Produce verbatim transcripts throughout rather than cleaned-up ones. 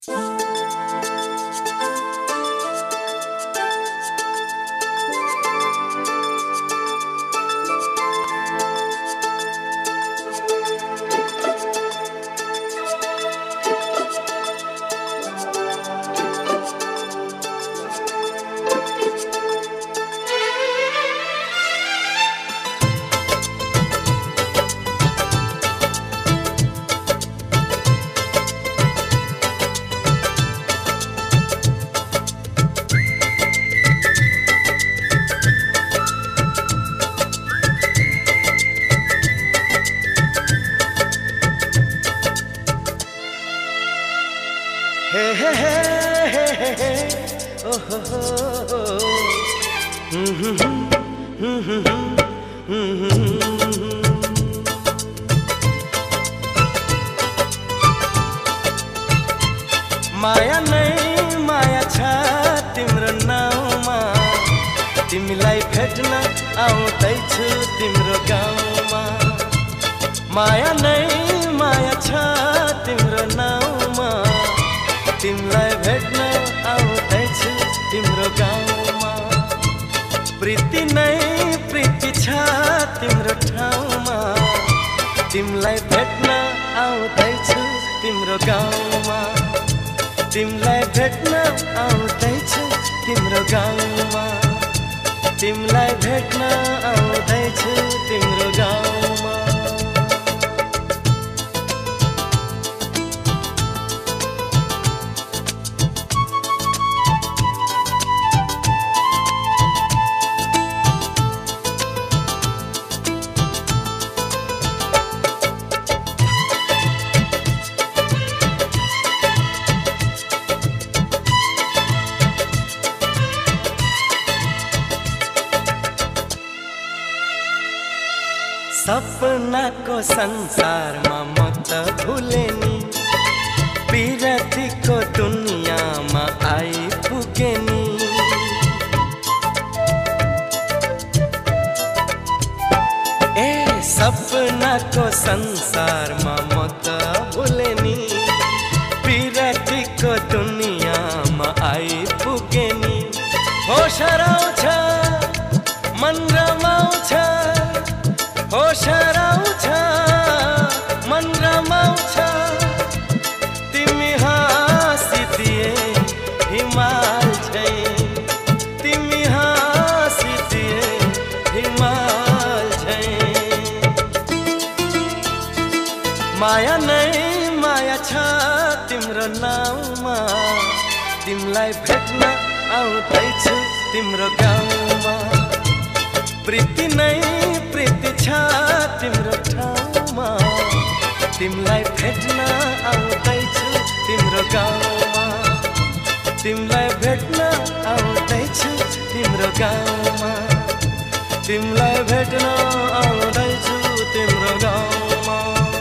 माया नै माया छ तिम्रो नाउँमा, तिमीलाई भेट्न आउँदैछु तिम्रो गाउँमा। माया नै माया छ तिम्रो नाउँमा, तिमीलाई भेट्न आउँदैछु तिम्रो गाउँमा। प्रीति नै प्रीति छ तिम्रो ठाउँमा, तिमीलाई भेट्न आउँदैछु तिम्रो गाउँमा। तिमीलाई भेट्न आउँदैछु तिम्रो गाउँमा, तिमीलाई भेट्न आउँदैछु तिम्रो गाउँमा। सपनाको संसारमा म त भुले नि, विरतीको दुनियाँमा आइपुगे नि। ए सपनाको संसारमा म त भुले नि, विरतीको दुनियाँमा आइपुगे नि। होस हराउँछ मन रमाउँछ, होस हराउँछ मन रमाउँछ, तिमी हाँसिदिए हिमाल झैं, तिमी हाँसिदिए हिमाल झैं। माया नै माया छ तिम्रो नाउँमा, तिमीलाई भेट्न आउँदैछु तिम्रो गाउँमा। प्रीति नै प्रीति छ तिम्रो ठाउँमा, तिमीलाई भेट्न आउँदैछु तिम्रो गाउँमा। तिमीलाई भेट्न आउँदैछु तिम्रो गाउँमा, तिमीलाई भेट्न आउँदैछु तिम्रो गाउँमा।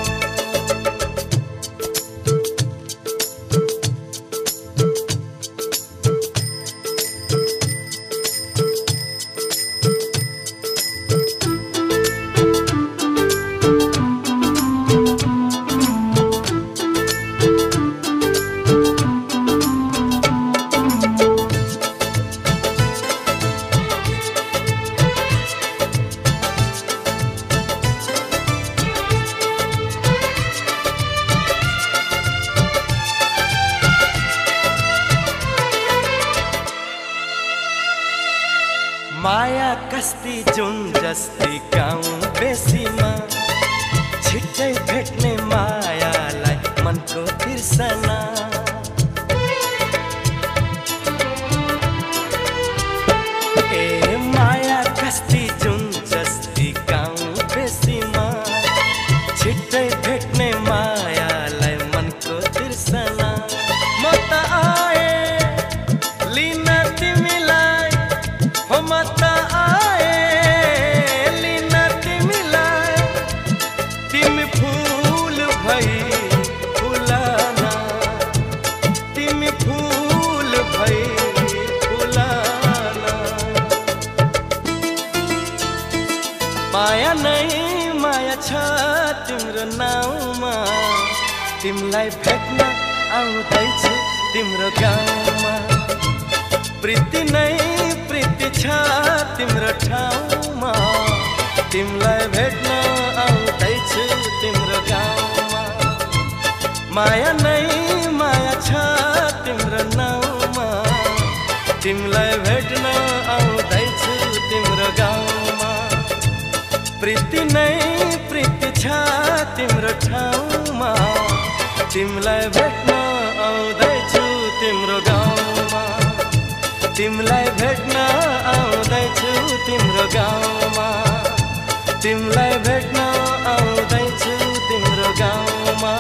माया कस्ती जुन जस्ती गाउँ बेसीमा, छिट्टै भेट्ने मायालाई मनको तिर्सना। ए माया कस्ती जुन जस्ती गाउँ बेसीमा, छिट्टै भेट्ने मायालाई मनको तिर्सना। म त आए लिन तिमीलाई, हो म त आए लिन तिमीलाई। तिमी फूल भई फुलाना, तिमी फूल भई फुलाना। माया नै माया छ तिम्रो नाउँमा, तिमीलाई भेट्न आउँदैछु तिम्रो गाउँमा प्रीति नै प्रीति छ तिम्रो ठाउँमा तिमीलाई भेट्न आउँदैछु तिम्रो गाउँमा माया नै माया छ तिम्रो नाउँमा तिमीलाई भेट्न आउँदैछु तिम्रो गाउँमा प्रीति नै प्रीति छ तिम्रो ठाउँमा तिमीलाई भेट्न आउँदैछु तिम्रो गाउँमा तिमीलाई भेट्न आउँदैछु तिम्रो गाउँमा तिमीलाई भेट्न आउँदैछु तिम्रो गाउँमा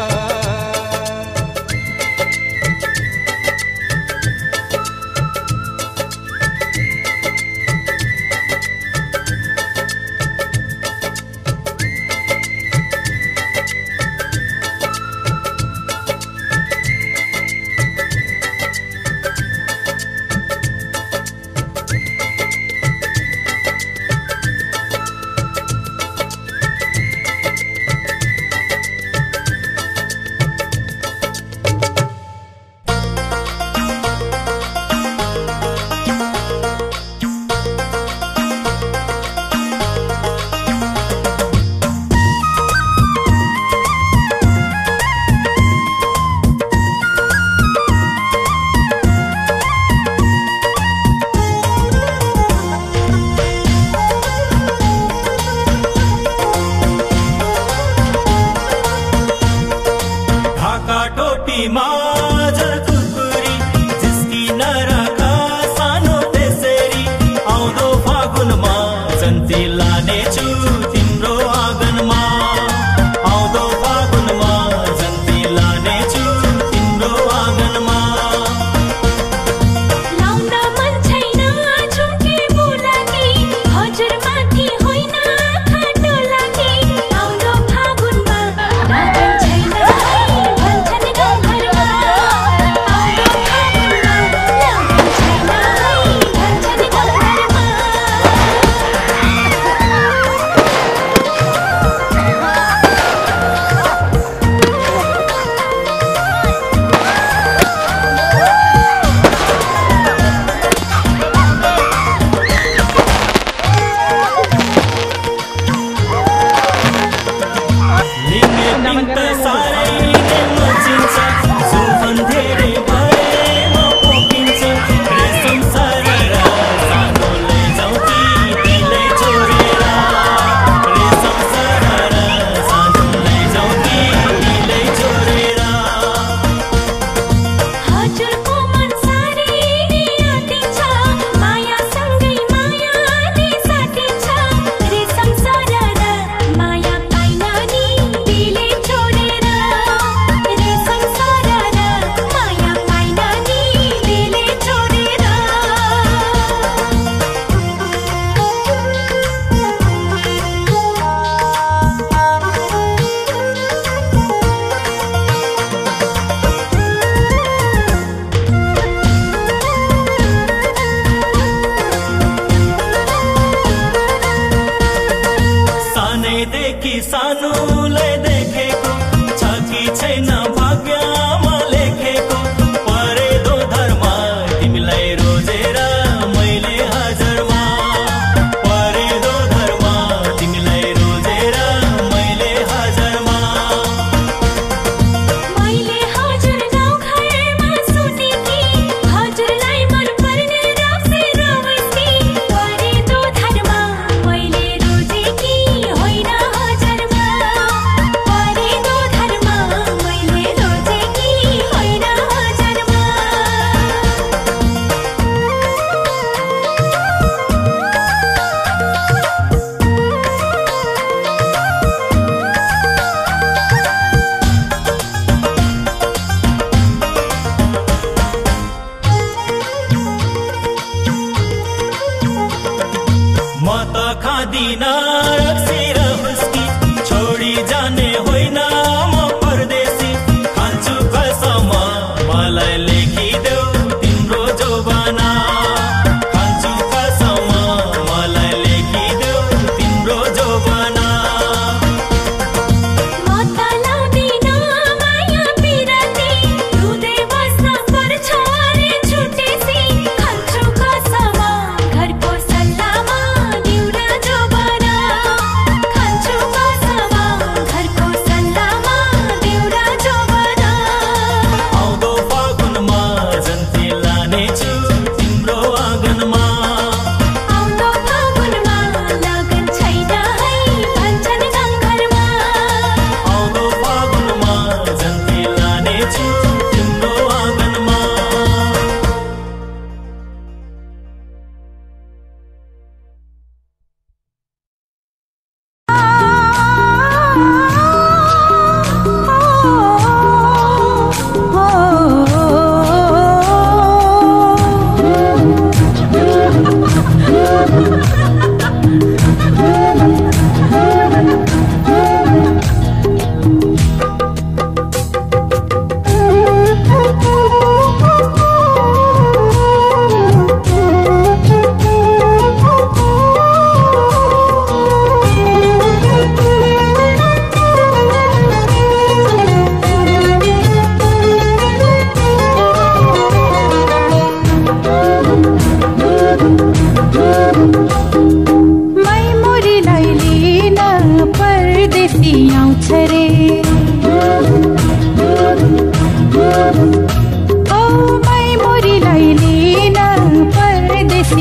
पर्छ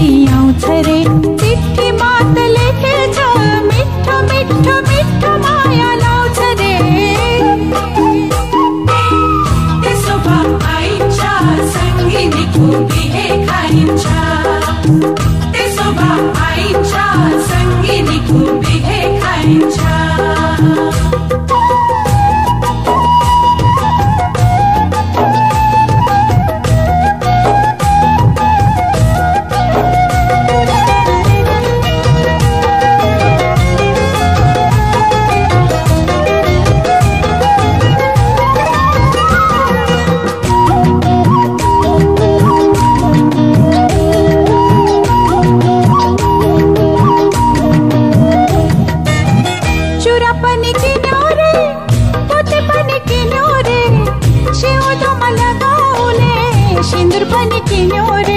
परदेशी आउँछ रे चिठी मात लेखेछ मिठो मिठो मिठो माया लाउँछ रे त्यसो भए आइन्छ सङ्गिनीको बिहे खाइन्छ त्यसो भए आइन्छ सङ्गिनीको बिहे खाइन्छ सिन्दुर पनि किन्यो रे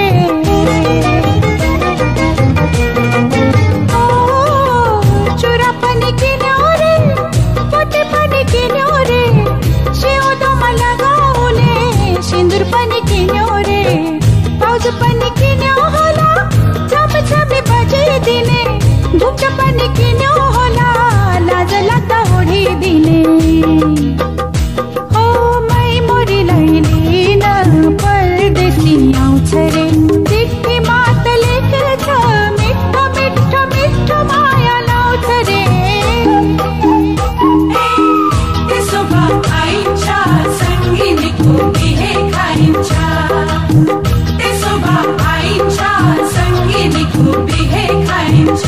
ओ चुरा पनि किन्यो रे पोते पनि किन्यो रे सिउँदोमा लगाउने सिन्दुर पनि किन्यो रे पाउज पनि किन्यो होला झमझमी बजाइदिने घुम्ट पनि किन्यो होला लाज लाग्दा ओढिदिने हो मै मोरीलाई लिन परदेशी आउँछ रे चिठी मात लेखेछ मिठो मिठो मिठो माया लाउँछ रे त्यसो भए आइन्छ सङ्गिनीको बिहे खाइन्छ त्यसो भए आइन्छ सङ्गिनीको बिहे खाइन्छ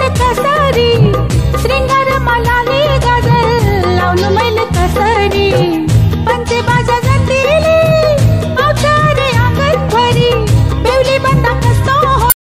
कसरी